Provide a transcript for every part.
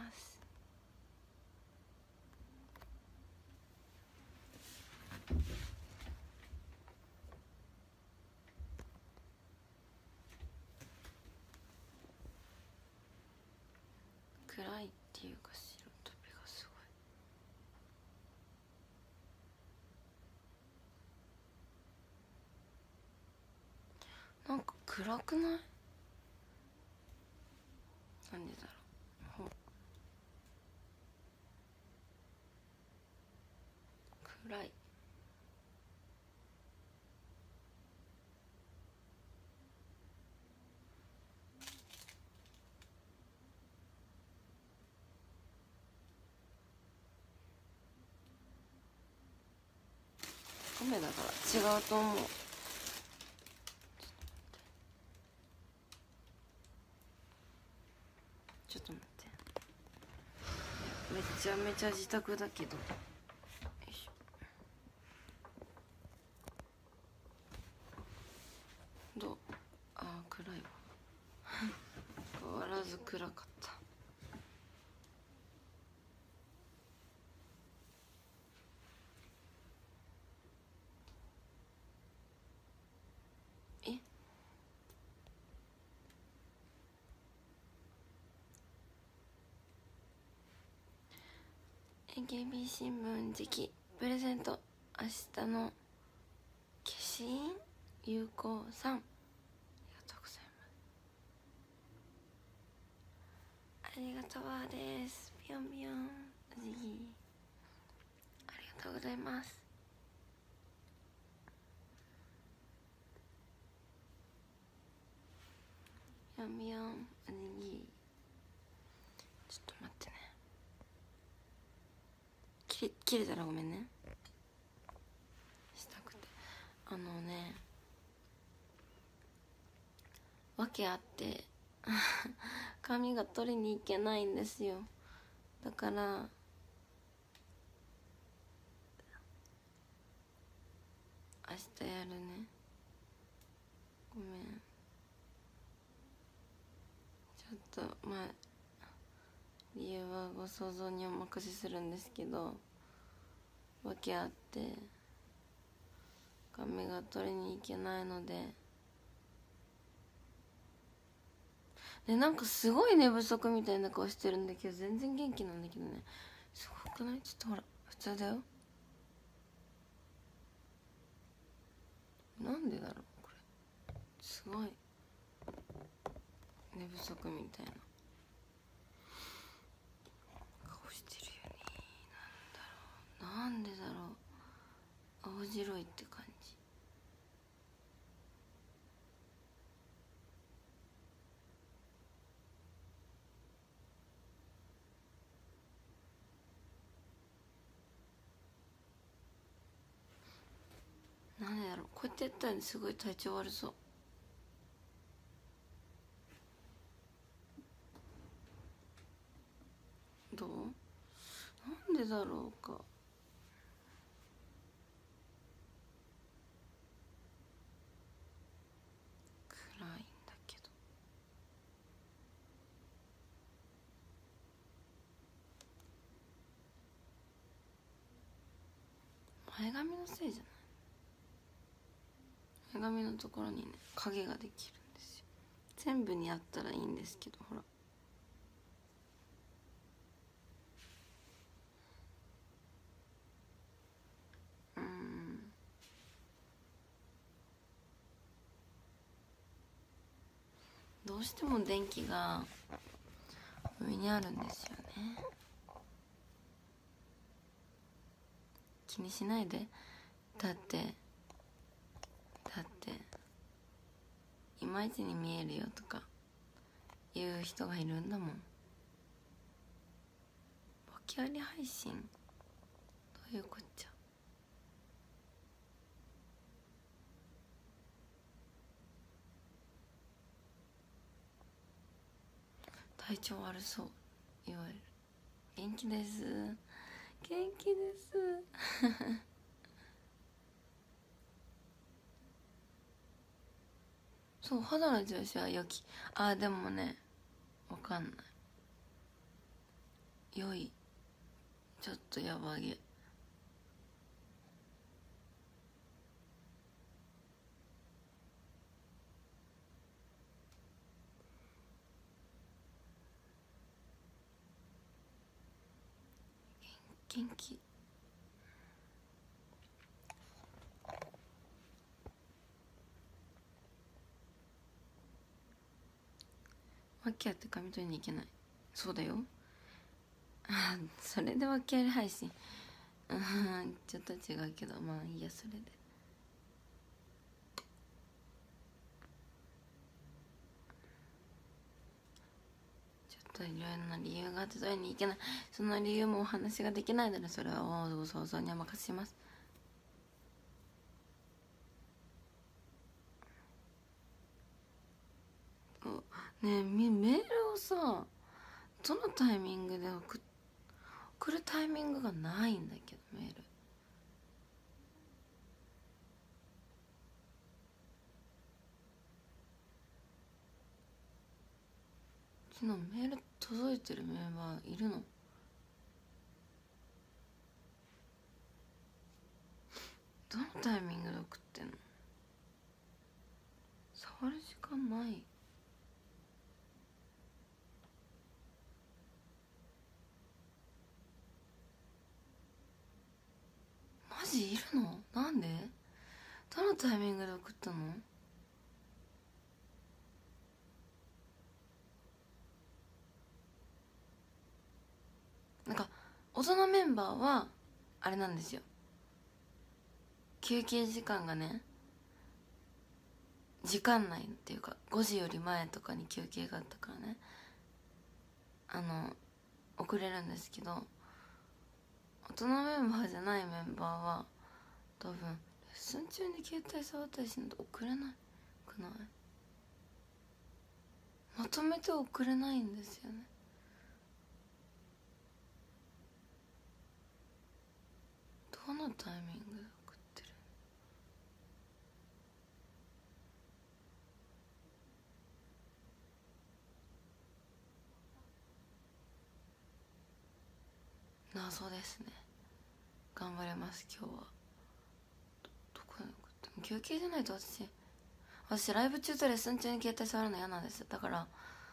す。暗いっていうか白飛びがすごい。なんか暗くない？なんでだろう。暗い。雨だから違うと思う。ちょっと待って、めちゃめちゃ自宅だけど。よいしょ。どう？あー暗いわ。変わらず暗かった。え、AKB 新聞時期プレゼント、明日の消印有効さん、ありがとうございます。ありがとうです。ぴょんぴょんおじぎありがとうございます。ぴょんぴょんおじぎ。ちょっと待ってね、切れたらごめんね。したくて訳あって髪が取りに行けないんですよ。だから明日やるね。ごめん。ちょっとまあ理由はご想像にお任せするんですけど、訳あって髪が取りに行けないので。でなんかすごい寝不足みたいな顔してるんだけど全然元気なんだけどね。すごくない？ちょっとほら普通だよ。なんでだろうこれ。すごい寝不足みたいな顔してるよね。なんでだろう。青白いって感じ。なんでだろう。こうやってやったらすごい体調悪そう。どう？なんでだろうか。暗いんだけど。前髪のせいじゃない？前髪のところにね影ができるんですよ。全部にやったらいいんですけど、ほらどうしても電気が上にあるんですよね。気にしないで。だっていまいちに見えるよとか言う人がいるんだもん。訳あり配信どういうこっちゃ。体調悪そう言われる。元気です、元気ですそう、肌の調子は良き。あーでもね、わかんない。 良い、ちょっとやばげ。元気。訳あって髪取りに行けない。そうだよ。あ、それで訳あり配信、ちょっと違うけど、まあいいや。それでちょっといろいろな理由があって取りに行けない。その理由もお話ができないので、それはお想像にお任せします。ねえ、メールをさ、どのタイミングで送るタイミングがないんだけど、メール。昨日メール届いてるメンバーいるの？どのタイミングで送ってんの？触る時間ない。マジいるの？なんで？どのタイミングで送ったの？なんか大人メンバーはあれなんですよ、休憩時間がね、時間内っていうか5時より前とかに休憩があったからね、遅れるんですけど、大人メンバーじゃないメンバーは多分レッスン中に携帯触ったりしないと送れないくない？まとめて送れないんですよね。どのタイミングで送ってる？謎ですね。頑張れます今日は。どこで送っても休憩じゃないと私ライブ中とレッスン中に携帯触るの嫌なんです。だから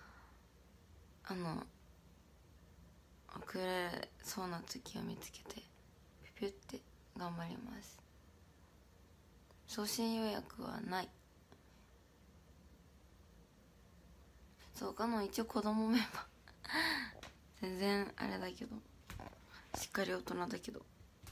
遅れそうな時を見つけてピピュって頑張ります。送信予約はない。そうかの一応子供メンバー全然あれだけど、しっかり大人だけど。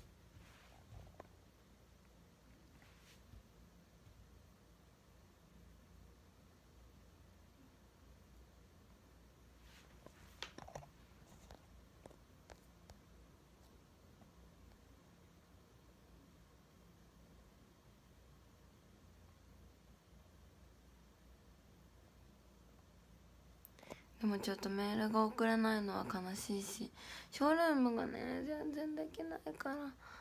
でもちょっとメールが送れないのは悲しいし、ショールームがね全然できないから、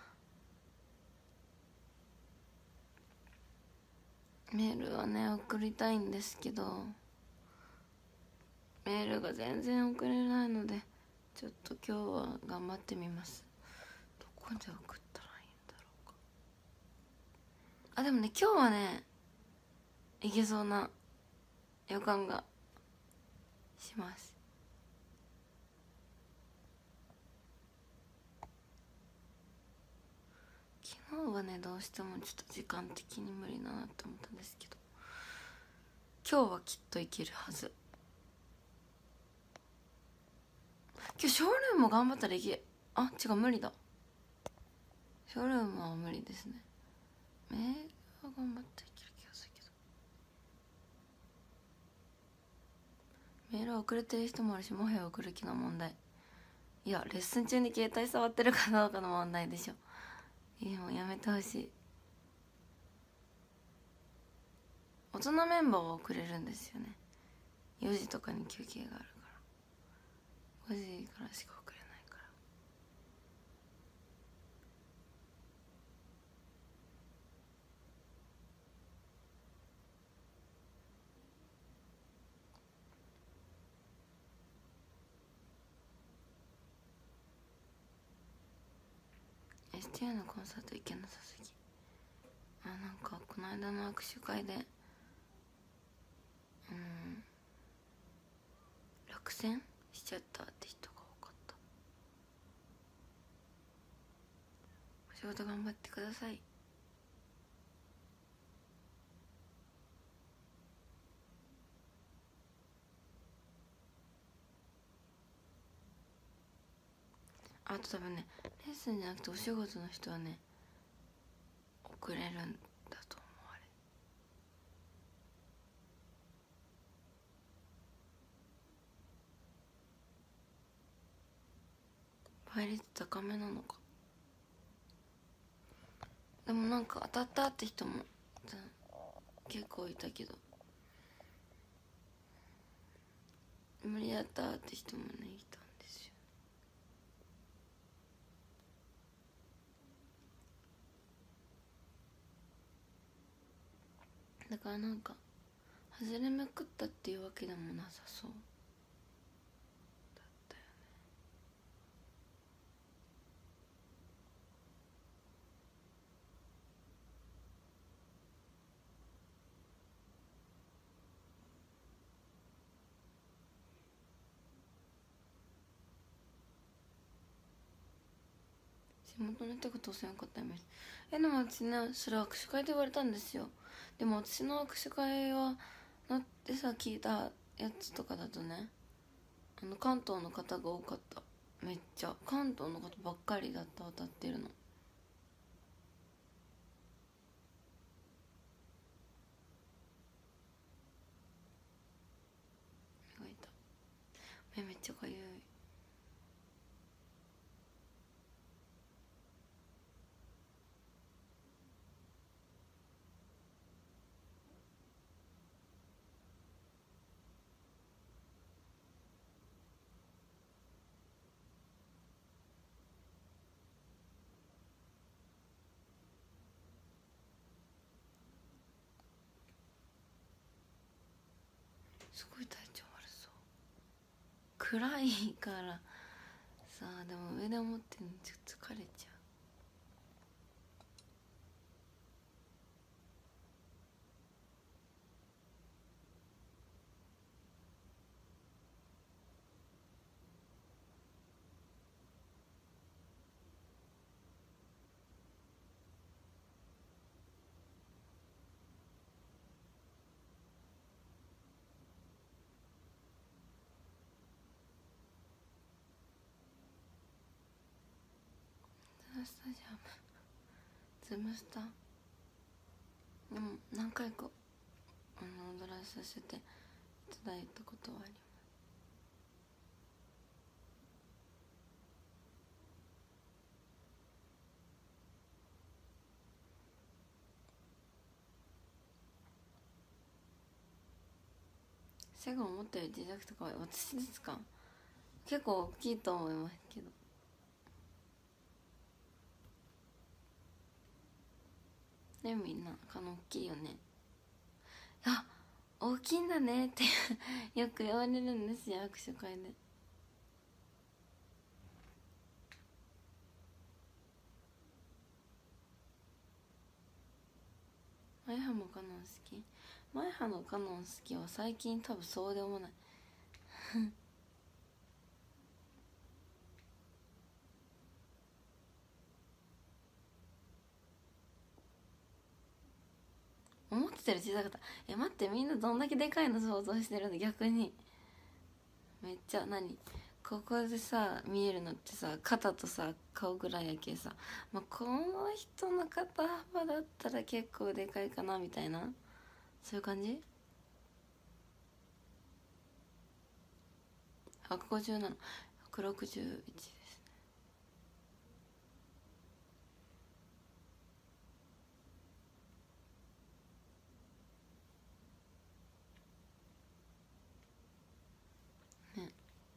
メールはね送りたいんですけど、メールが全然送れないので、ちょっと今日は頑張ってみます。どこで送ったらいいんだろうか。あ、でもね今日はねいけそうな予感がします。昨日はねどうしてもちょっと時間的に無理だなって思ったんですけど、今日はきっといけるはず。今日ショールームも頑張ったらいけ、あ、違う、無理だ。ショールームは無理ですね。メールは頑張っていける気がするけど、メール遅れてる人もあるし、もはや送る気の問題。いやレッスン中に携帯触ってるかどうかの問題でしょ。もうやめてほしい。大人メンバーは遅れるんですよね。4時とかに休憩があるから5時からしか遅れないから。 TJ のコンサート行けなさすぎ。なんかこの間の握手会で落選しちゃったって人が多かった。お仕事頑張ってください。あと多分ね、レッスンじゃなくてお仕事の人はね遅れるんだと思う。あれ倍率高めなのか。でもなんか当たったって人も結構いたけど、無理だったって人もねいたんですよ。だからなんか外れまくったっていうわけでもなさそうだったよね。地元の人が当選よかったイメージ。でも私ねそれ握手会で言われたんですよ。でも私の握手会はなってさ聞いたやつとかだとね、関東の方が多かった。めっちゃ関東の方ばっかりだった。歌ってるの。目が痛い。目めっちゃかゆい。すごい体調悪そう。暗いからさあ、でも上で思ってるのちょっと疲れちゃう。スタジアムズームスタでも何回か踊らさせていただいたことはあります。背が思ったより小さくて可愛い。私ですか？結構大きいと思いますけど。ね、みんな大きいよね。あ、大きいんだねってよく言われるんですよ、握手会で。マイハもカノン好き？マイハのカノン好きは最近多分そうでもない思ってたより小さかった。待って、みんなどんだけでかいの想像してるの？逆にめっちゃここでさ見えるのってさ肩とさ顔ぐらいやけさ、まあ、この人の肩幅だったら結構でかいかなみたいな、そういう感じ。157、161ですね。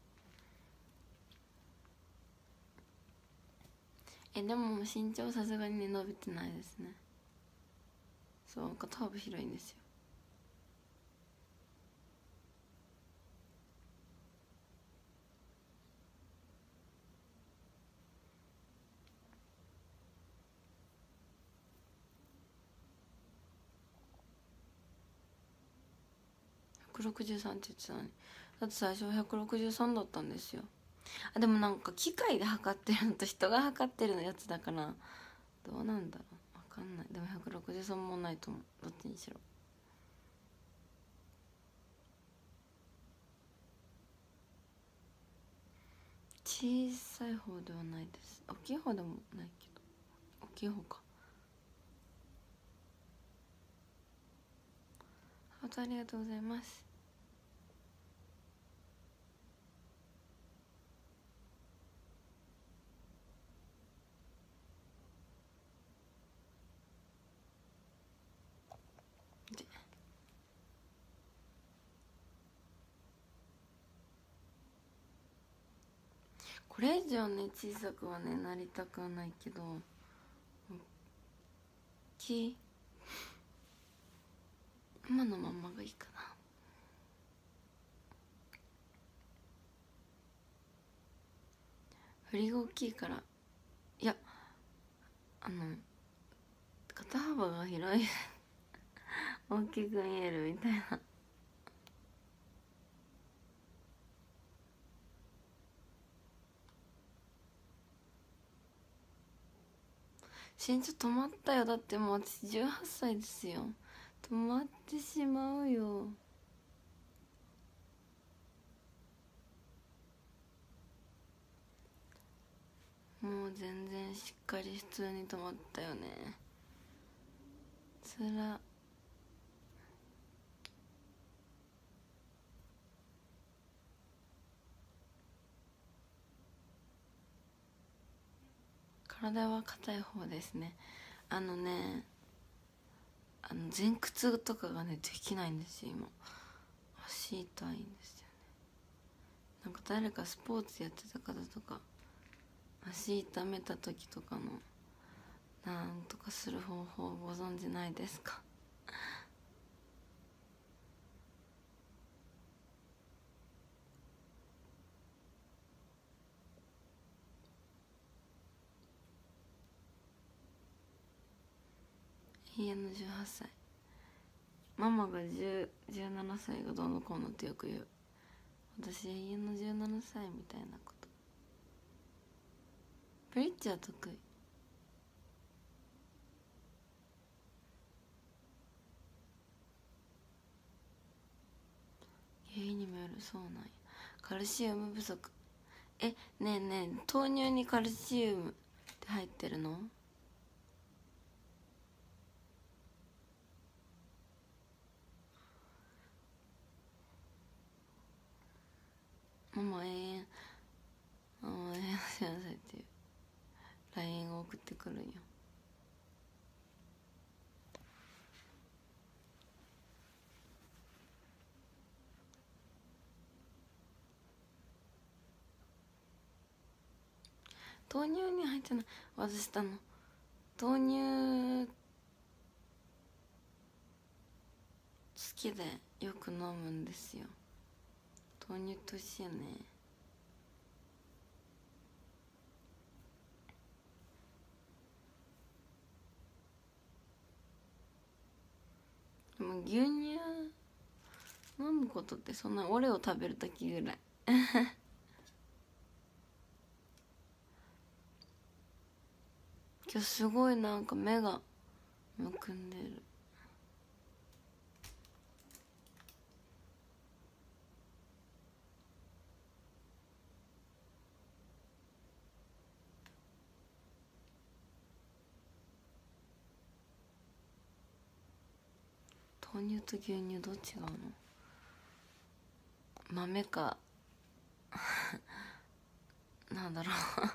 でも身長さすがにね伸びてないですね。そうか、頭部広いんですよ。 163って言ってたのに、だって最初は163だったんですよ。あ、でもなんか機械で測ってるのと人が測ってるのやつだから、どうなんだろう、分かんない。でも163もないと思う、どっちにしろ。小さい方ではないです。大きい方でもないけど、大きい方か。ハートありがとうございます。これ以上ね小さくはねなりたくはないけど、今のままがいいかな。振りが大きいから、いや肩幅が広い大きく見えるみたいな。身長止まったよ。だってもう私18歳ですよ。止まってしまうよ。もう全然しっかり普通に止まったよね。つら。体は硬い方ですね。前屈とかがねできないんですよ今。足痛いんですよね。なんか誰かスポーツやってた方とか足痛めた時とかのなんとかする方法をご存知ないですか？永遠の18歳。ママが17歳がどうのこうのってよく言う。私永遠の17歳みたいなこと。ブリッジは得意。原因にもよる。そうなんや。カルシウム不足。ねえねえ、豆乳にカルシウムって入ってるの？ママ永遠幸せっていう LINE を送ってくるんよ。豆乳に入ってない。私豆乳好きでよく飲むんですよ。豆乳と一緒やね。でも牛乳飲むことってそんなオレオ食べるときぐらい今日すごいなんか目がむくんでる。豆乳と牛乳どう違うの？豆かなんだろう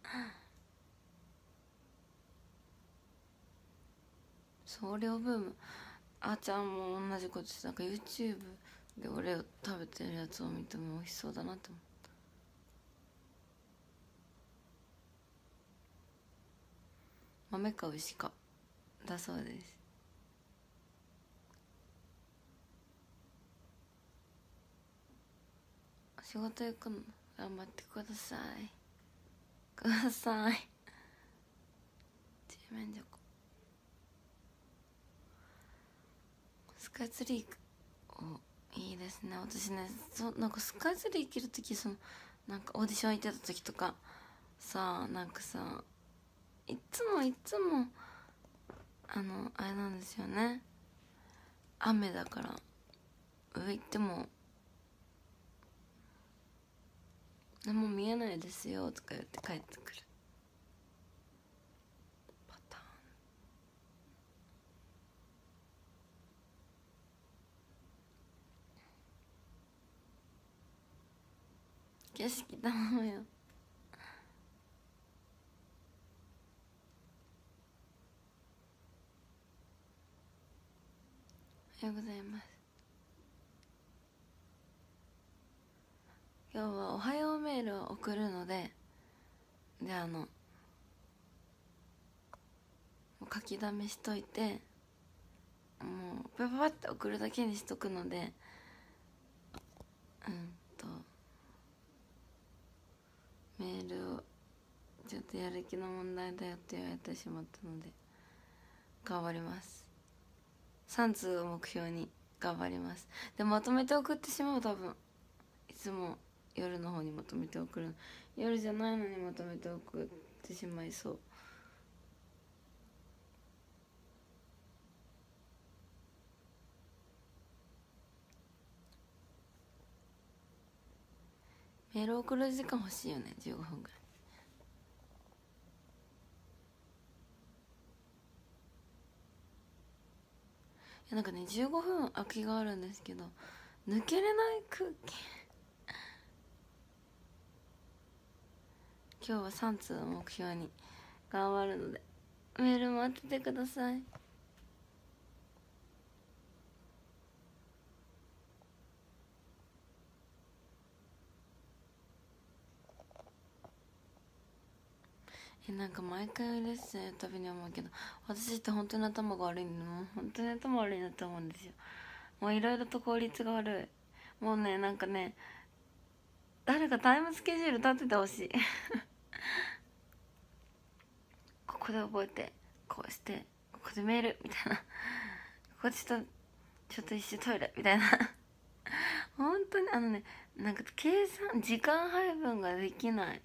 総量ブーム。あーちゃんも同じことして、なんか YouTube で俺を食べてるやつを見ても美味しそうだなって思った。豆か牛かだそうです。仕事行くの頑張ってください。ちりめんじゃこ。スカイツリーをいいですね。私ね、なんかスカイツリー行ける時、なんかオーディション行ってた時とかさ、なんかさ、いつもあれなんですよね、雨だから上行っても何も見えないですよとか言って帰ってくるパターン。景色頼むよ。おはようございます。今日はおはようメールを送るので、もう書きだめしといて、もうパパパって送るだけにしとくので、メールをちょっとやる気の問題だよって言われてしまったので頑張ります。3通を目標に頑張ります。でまとめて送ってしまう。多分いつも夜の方にまとめて送る、夜じゃないのにまとめて送ってしまいそう。メール送る時間欲しいよね、15分ぐらい。なんかね、15分空きがあるんですけど抜けれない空気。今日は3通を目標に頑張るのでメール待っててください。なんか毎回レッスンやるたびに思うけど、私って本当に頭が悪いの。もう本当に頭悪いなって思うんですよ。もういろいろと効率が悪い。もうね、なんかね、誰かタイムスケジュール立ててほしい。ここで覚えて、こうしてここでメールみたいな、ここちょっと一瞬トイレみたいな。本当になんか計算時間配分ができない。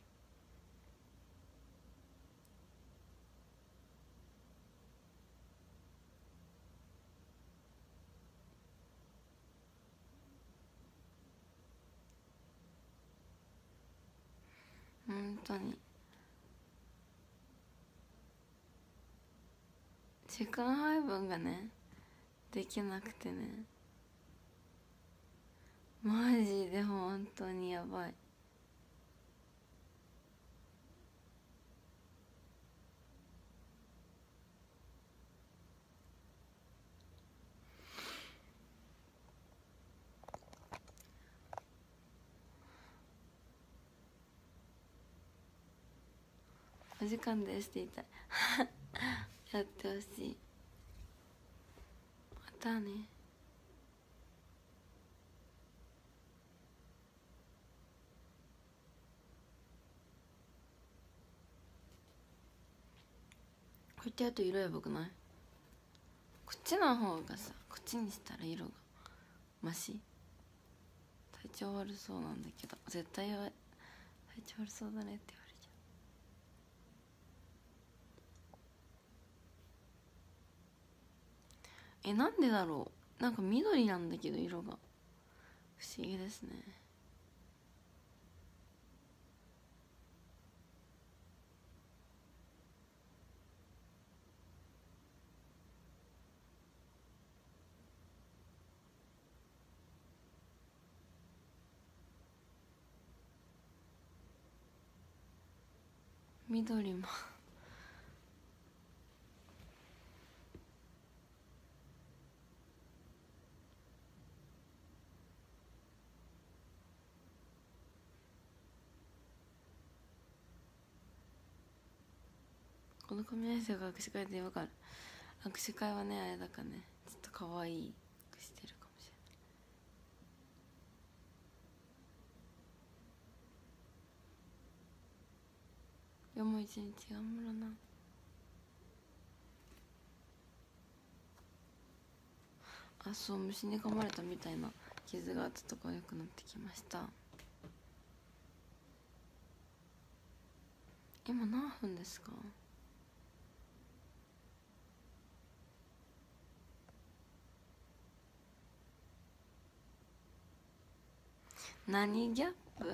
本当に時間配分がねできなくてね、マジで本当にやばい。お時間ですって言いたい。やってほしい。またね。こうやってやると色やばくない？こっちの方がさ、こっちにしたら色がマシ。体調悪そうなんだけど絶対体調悪そうだねって言われちゃう。なんでだろう。なんか緑なんだけど色が不思議ですね。緑もこの組み合わせが握手会でわかる。握手会はねあれだからね、ちょっと可愛いしてるかもしれない。今日も一日頑張ろうな。あ、そう、虫に噛まれたみたいな傷があったところ良くなってきました。今何分ですか？何ギャップ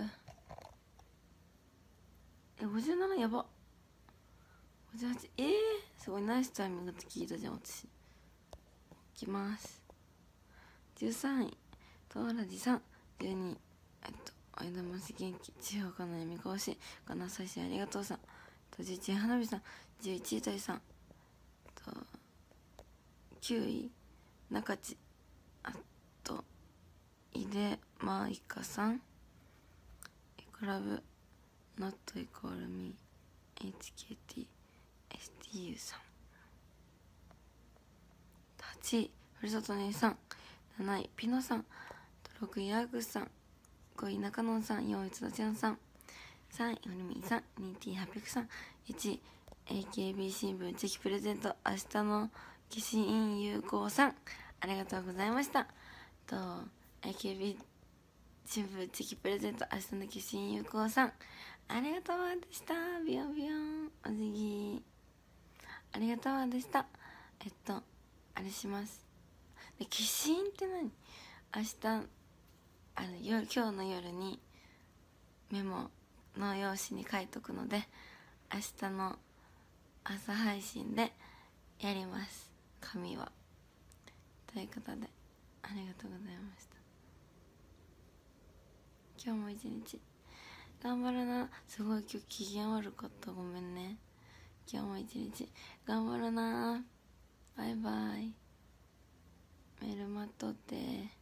57やば58すごいナイスタイミングって聞いたじゃん私。いきます。13位トーラジさん、12位相田まし元気、地方かなみかわしかな最新ありがとうさん11位花火さん、11位たいさん9位中地、あと井出まいかさん、クラブノットイコールミー HKTSTU さん、8位ふるさと姉さん、7位ピノさん、6位アーグさん、5位中野さん、4位津田ちゃんさん、3位ふるみんさん、2位 T800 さん、1位 AKB 新聞チェキプレゼント明日の寄進員有効さん、ありがとうございました。AKB 新聞チェキプレゼント明日の寄進員有効さん、ありがとうでした。ビヨンビヨンお辞儀ありがとうでした。あれしますで、寄進って何？明日今日の夜にメモの用紙に書いとくので、明日の朝配信でやります、紙は。ということでありがとうございました。今日も一日頑張るな。すごい今日機嫌悪かった、ごめんね。今日も一日頑張るな。バイバイ。メール待っとって。